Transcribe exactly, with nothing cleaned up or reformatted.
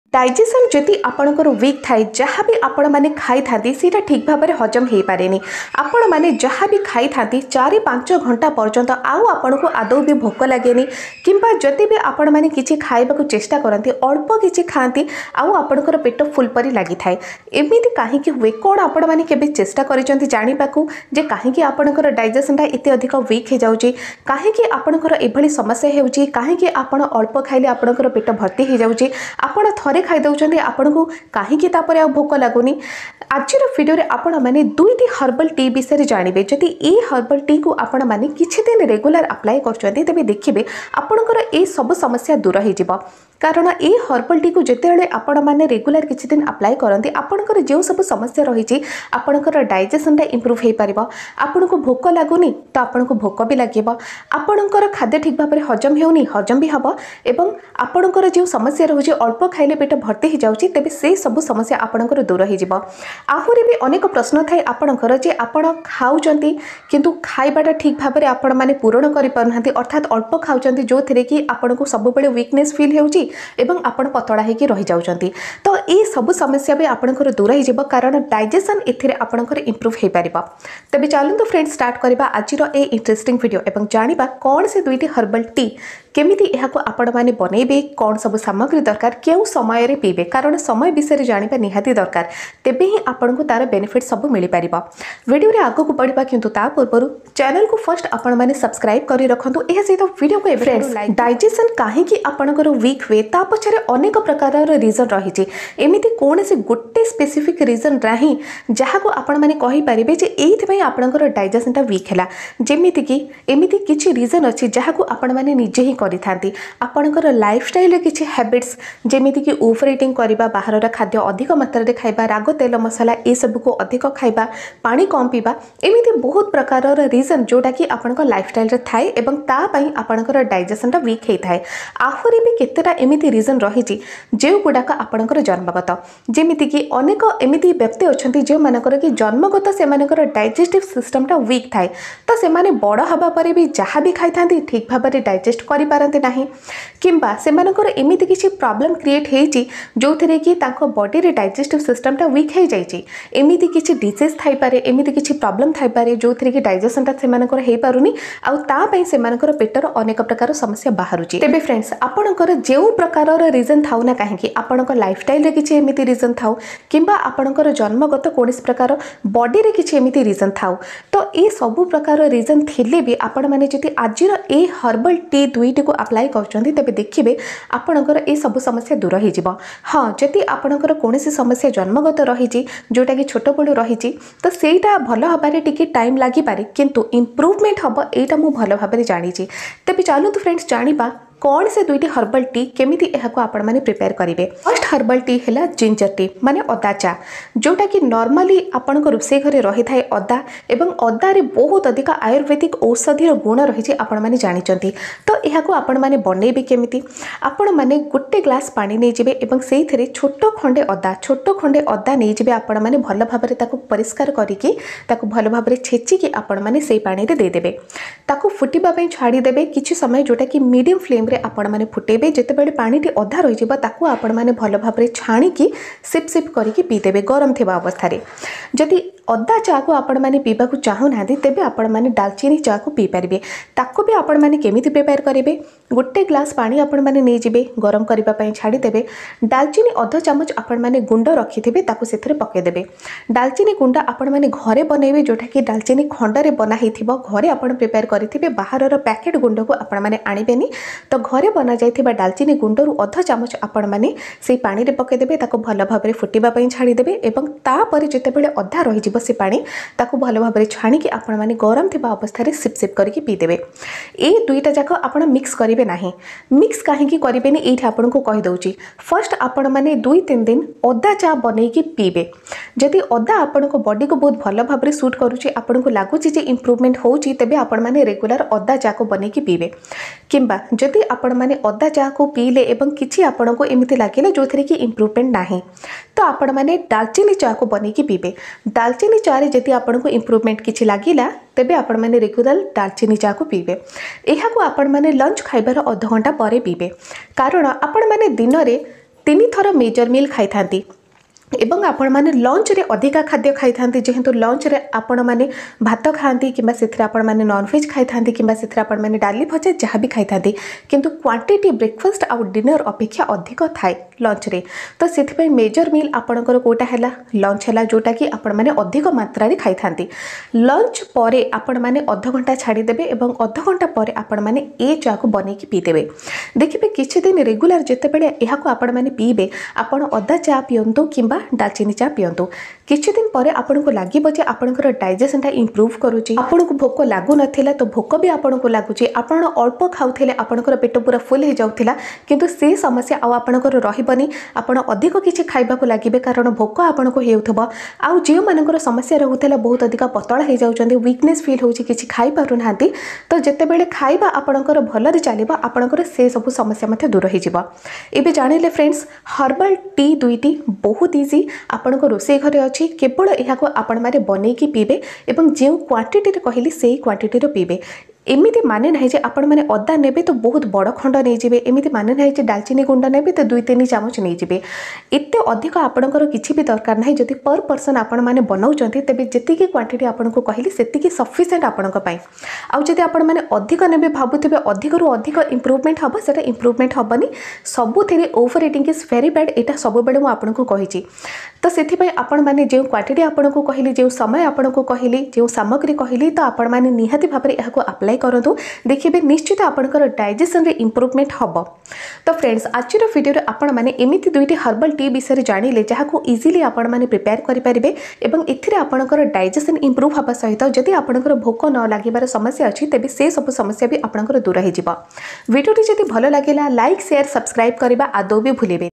Digestion जदि आपणकर week थाए जहाँ भी आपण मैंने खाई था ठीक भाव में हजम हो पारे आपण मैंने जहाँ भी खाई था चार पांच घंटा पर्यंत आउ आपण को आदौ भी भोक लगे किंबा जदि भी आपण मैंने किसी खाइबा चेष्टा करती अल्प किसी खाती आउ आपणकर पेट फुल परी लगी थाए एमती कहीं हुए कौन आपण मैंने केबे चेष्टा करिसेंती जानिबाकू जे कहीं आपणकर डाइजेशनटा एते अधिक वीक हो जाउची कहीं आपणकर एभली समस्या होउची कहीं आपण अल्प खाइले आपणकर पेट भर्ती हो जाउची आपण थरे खाई दौरान आपन को कहीं तापर भोक लगुनि आज भिडियो आपण मैंने दुईटी हर्बल टी विषय जानवे जदि ये हर्बल टी को आपण मैंने किछि दिन रेगुलर अप्लाई करछन्ती तेबे देखिबे आपणकर ए सब समस्या दूर हो जिवो कारण ये हर्बल टी को जिते आपण मैंने रेगुलर किछि दिन अप्लाई करती आपणकर जो सब समस्या रही आपणकर डाइजेशनटा इंप्रूव हो पार आपन को भोक लगुनि तो आपन को भोक भी लगे आपणकर खाद्य ठीक भाव में हजम होनी हजम भी हम एवं आपणकर जो समस्या रही अल्प खाइले पेट भर्ती हो जाउची तेबे से सब समस्या आपणकर दूर हो जिवो आहुरी भी अनेक प्रश्न थाए आपणकर जे आपण खाउचंती किंतु खाइबाटा ठीक भाव में आपण माने पूरण करि पारनांती अर्थात अल्प खाउचंती जो थिरे कि आपण को सब बेले वीकनेस फील होउची एवं आपण पतळा हेकि रहि जाउचंती तो ए सब समस्या भी आपणकर दूर हो जिवो कारण डाइजेशन एथिरे आपणकर इंप्रूव हे पारिबा तबे चलंतु फ्रेंड्स स्टार्ट करबा आजिरो ए इंटरेस्टिंग वीडियो एवं जानिबा कोन से दुईटी हर्बल टी केमिति एहाको आपण माने बनेबे कोन सब सामग्री दरकार केउ समय रे पीबे कारण समय विषय जानिबा निहाती दरकार तेबे ही आपण को तार बेनिफिट सब मिल पारिबा वीडियो रे आगो को बढ़िबा किंतु ता पूर्व चैनल को फर्स्ट आपण माने सब्सक्राइब करि रखंतु एहा सहित वीडियो को फ्रेंड्स डाइजेशन काहे कि आपणकर वीक हुए ता पछरे अनेक प्रकार रीजन रही छि एमिति कोन से गोटे स्पेसिफिक रीजन राही जहा को आपण माने कहि परिबे जे एथि पई आपणकर डाइजेशनटा वीक हैला जेमिति कि एमिति किछि रीजन अछि जहा को आपण माने निजे ही करि थांती आपणकर लाइफस्टाइल रे किछि हैबिट्स जेमिति कि ओवर ईटिंग करिबा बाहरर खाद्य अधिक मात्रा रे खाइबा राग तेल मसला ए सब को अधिक खाइबा पानी कम पीबा एमिति बहुत प्रकार रीजन जोटा कि आपणकर लाइफस्टाइल रे थाए एवं ता पई आपणकर डाइजेशनटा वीक हे थाए आहुरी भी केतेटा एमिति रीजन रही छि जे गुडाक आपणकर जन्मगत जेमिति कि अनेक एमिति व्यक्ति अछंती जे मानकर कि जन्मगत से मानकर डाइजेस्टिव सिस्टमटा वीक थाए तो से माने बड़ हबा परे भी जहाँ भी खाई थांती ठीक भाव में डाइजेस्ट करि पारंती नाही किंबा से मानकर एमिति किछि प्रॉब्लम क्रिएट हेछि जो थिरे कि ताको बॉडी रे डाइजेस्टिव सिस्टमटा वीक हे जाइछि एमिति किछि डिजीज थाई पारे एमिति किछि प्रॉब्लम थाई पारे जो थिरे कि डाइजेशनटा से मानकर हे पारुनी आ ता पई से मानकर पेटर अनेक प्रकार समस्या बाहरुछि तेबे फ्रेंड्स आपणकर जेउ प्रकार रीजन थाउ ना कहीं आपणकर लाइफस्टाइल रे किछि एमिति रीजन थाउ किंबा आपणकर जन्मगत कोनस प्रकार बॉडी रे किछि एमिति रीजन थाउ तो ए सब प्रकार रीजन थिले भी आपण माने जति आजिर ए हर्बल टी दुईटी को अप्लाई करछंती तबे देखिबे आपणकर ए सब समस्या दूर हो जिवो हां जति आपणकर कोनसी समस्या जन्मगत रही जोटा कि छोट बड़ू रही तो सेटा भल हबारे टिके टाइम लगी पारे किंतु इंप्रूवमेंट हम एटा मु भल भाबरे जानि छि तबे चलु तो फ्रेंड्स जानिबा कौन से दुईटी हर्बल टी केमिति एहाको आपण माने प्रिपेयर करिवे फर्स्ट हर्बल टी हैला जिंजर टी माने अदा चा जोटा कि नॉर्मली आपण को रुसे घरे रही थाए अदा एवं अदा रे बहुत अधिक आयुर्वेदिक औषधीय गुण रही आपण माने जानि चंती तो एहाको आपण माने बनेबे केमिति आपण माने गुट्टे ग्लास पानी नै जिवे एवं सेहि थरे छोटो खंडे अदा छोटो खंडे अदा नै जिवे आपण माने भल भाबरे ताको परिष्कार करिकि ताको भल भाबरे छेचि कि आपण माने सेहि पानी रे दे देबे ताको फुटिबा पई छाडी देबे किछि समय जोटा कि मीडियम फ्लेम रे आपण माने फुटेबे जेतेबेले पानी टी अधा रहि जिबा ताको आपण माने भल भाबरे छाणी की सिप सिप करिकि पी देबे गरम थिबा अवस्था रे जदि अदा चा को आपण माने पीबा को चाहू नादी तेबे आपण माने दालचीनी चा को पी परिबे ताको भी आपण माने केमिति प्रिपेयर करिवे गोटे ग्लास पानी आपण माने नै जिबे गरम करिबा पई छाडी देबे दालचीनी आधा चम्मच आपण माने गुंड रखिथिबे ताको सेथरे पके देबे दालचीनी गुंड आपण माने घरे बनेबे जोटा कि दालचीनी खंड रे बना हिथिबो घरे आपण प्रिपेयर करिथिबे बाहरर पैकेट गुंड को आपण माने आनिबेनी तो घरे बना जाइथिबा दालचीनी गुंडरू अधा चम्मच आपण माने से पानी रे पके देबे ताको भल भाबरे फुटिबा पई छाडी देबे एवं ता परे जेतेबेले अधा रहि जिवो से पानी ताको भल भाबरे छाणी कि आपण माने गरम थिबा अवस्था रे सिप सिप करके पी देबे ए दुईटा जाक आपण मिक्स करिवे नाही मिक्स काहे कि करिवेनी एठी आपण को कहि दउची फर्स्ट आपण माने दुई तीन दिन अदा चा बनै कि पीबे जदि अदा आपण को बॉडी को बहुत भल भाबरे सूट करूची आपण को लागुची जे इंप्रूवमेंट होउची तबे आपण माने रेगुलर अदा चा को बनै कि पीबे किंबा जदि आपण माने अदा चा को पीले एवं किछि आपण को एमिति लागिले जो थरे कि इंप्रूवमेंट नाही तो आपण माने दालचीनी चा को बनै कि पीबे दालचीनी चा रे जदि आपण को इंप्रूवमेंट किछि लागिला तेबे आपण माने रेगुलर दालचीनी चा को पीबे एहा को आपण माने लंच खाइबार आधा घंटा परे पीबे कारण आपण माने दिन रे तीन थर मेजर मील खाई थांती एवं आपण माने लंच रे अधिका खाद्य खाई थांती जेहेतु लंच रे आपण माने भात खाती कि आपण माने नॉनवेज खाई थांती कि आपण माने डाली भजा जहाँ भी खाई थांती किंतु क्वांटिटी ब्रेकफास्ट आउ डिनर अपेक्षा अधिक थाए लंच रे। तो से मेजर मील आपणकर कोटा है लंच है जोटा कि आपण माने अधिक मात्रा रे खाई थांती। लंच परे आपण माने अध घंटा छाड़ीदेवे एवं अध घंटा पर आपण माने ए चा को बने की पीदेवे। देखिए किछि दिन रेगुलर जिते बेले एहाको आपण माने पीबे आपण अदा चा पियंतु किंबा दालचीनी चा पियंतु किछि दिन पर आपन को लागिबो जे आपनकर डाइजेशन टा इंप्रूव करूची। आपन को भोक लागु नथिला तो भोक भी आपन को लागुची। आपन अल्प खाउथिले आपनकर पेट पूरा फुल हो जाउथिला किंतु से समस्या आ आपनकर रहिबनी। आपन अधिक किछि खाइबा को लागिबे कारण भोक आपन को हेउथबो। आ जे मानकर समस्या रहउथिला बहुत अधिक पतळा हे जाउचंदी वीकनेस फील होची किछि खाइ पारु नांती तो जते बेले खाइबा आपनकर भल रे चलिबा आपनकर से सब समस्या मथे दूर हे जिवो। एबे जानिले फ्रेंड्स हर्बल टी दुईटी बहुत इजी आपन को रोसे घरे अच्छी केवल यह आपण मैंने बनईकी पीबे एवं जो क्वांटिटी कहली से क्वांटिटी पीबे। एमती माने ना जे आपण मैंने अदा नेबे तो बहुत बड़ खंड नहीं जाए एमती माने ना जे दालचीनी गुंड नेबे तो दुई तीन चामच नहीं जाए एत अधिक आपणकर किसी भी दरकार ना जदि पर पर्सन आपण मैंने बनाऊँच तेज जी क्वांटिटी आपन को कहली से सफिसीयंट आपण आउ जदि आपण मैंने अधिक नेबे भावुवे अधिक रु अधिक इम्प्रूवमेंट हम से इम्प्रूवमेंट हेनी सबुथे over eating is very bad यहाँ सब बेले मुझे आपको कही। तो से आपण मैंने जो क्वांटिटी आपन को कहली जो समय आपन को कहली जो सामग्री कहली तो आपण मैंने निहाती भाव में यहाँ अप्लाई करंतु देखिए निश्चित आपनकर डाइजेशन रे इम्प्रूवमेंट हम। तो फ्रेंड्स आज वीडियो आपण मैंने एमती दुईटी हर्बल टी विषय जानिले जहाँ इजिली आपण मैंने प्रिपेयर करेंगे एवं एथिरे आपनकर डाइजेशन इम्प्रूव हाँवा सहित जदि आपनकर भोक न लागिबार समस्या अच्छी तेज से सब समस्या भी आपनकर दूर हो। वीडियोटी जदि भल लगे लाइक शेयर सब्सक्राइब करने आदौ भी भूलेबे।